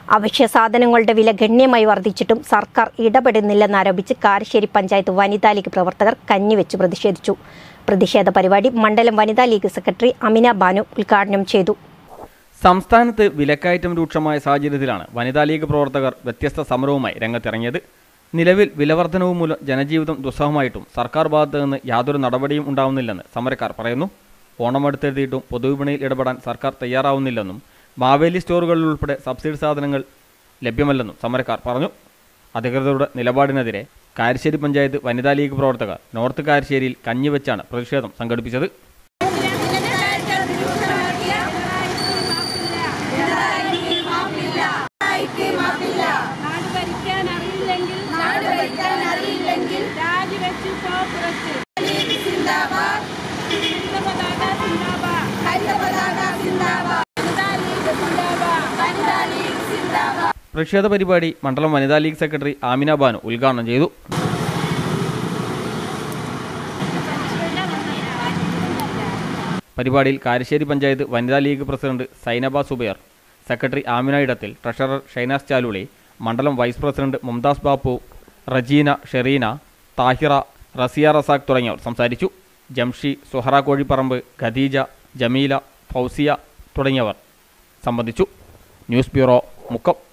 അവശ്യ സാധനങ്ങളുടെ വില ഗണ്യമായി വർദ്ധിച്ചിട്ടും സർക്കാർ ഇടപെടുന്നില്ലെന്നാരോപിച്ച് കാരശ്ശേരി പഞ്ചായത്ത് വനിതാ ലീഗ് പ്രവർത്തകർ കഞ്ഞിവെച്ച് പ്രതിഷേധിച്ചു. പ്രതിഷേധ പരിപാടി മണ്ഡലം വനിതാ ലീഗ് സെക്രട്ടറി അമിന ബാനു ഉദ്ഘാടനം ചെയ്തു. സംസ്ഥാനത്ത് വിലക്കയറ്റം രൂക്ഷമായ സാഹചര്യത്തിലാണ് വനിതാ ലീഗ് പ്രവർത്തകർ വ്യത്യസ്ത സമരവുമായി രംഗത്തിറങ്ങിയത്. നിലവിൽ വിലവർദ്ധനവ് മൂലം ജനജീവിതം ദുസ്സഹമായിട്ടും സർക്കാർ ഭാഗത്തു നിന്ന് യാതൊരു നടപടിയും ഉണ്ടാവുന്നില്ലെന്ന് സമരക്കാർ പറയുന്നു. ഓണം അടുത്തെഴുതിയിട്ടും പൊതുവിപണിയിൽ ഇടപെടാൻ സർക്കാർ തയ്യാറാവുന്നില്ലെന്നും മാവേലി സ്റ്റോറുകളിൽ ഉൾപ്പെടെ സബ്സിഡി സാധനങ്ങൾ ലഭ്യമല്ലെന്നും സമരക്കാർ പറഞ്ഞു. അധികൃതരുടെ നിലപാടിനെതിരെ കാരശ്ശേരി പഞ്ചായത്ത് വനിതാ ലീഗ് പ്രവർത്തകർ നോർത്ത് കാരശ്ശേരിയിൽ കഞ്ഞിവെച്ചാണ് പ്രതിഷേധം സംഘടിപ്പിച്ചത്. പ്രതിഷേധ പരിപാടി മണ്ഡലം വനിതാ ലീഗ് സെക്രട്ടറി ആമിന ബാനു ഉദ്ഘാടനം ചെയ്തു. പരിപാടിയിൽ കാരശ്ശേരി പഞ്ചായത്ത് വനിതാ league president Sainaba Zubair, secretary Amina Edathil, treasurer Shainas Chaluli, മണ്ഡലം വൈസ് പ്രസിഡന്റ് മുംതാസ് ബാപ്പു, റജീന, ഷെറീന, താഹിറ, റസിയ റസാഖ് തുടങ്ങിയവർ സംസാരിച്ചു. ജംഷി, സുഹറ കോഴിപ്പറമ്പ്, ഖദീജ, ജമീല, ഫൗസിയ തുടങ്ങിയവർ സംബന്ധിച്ചു. News bureau, Mukkam.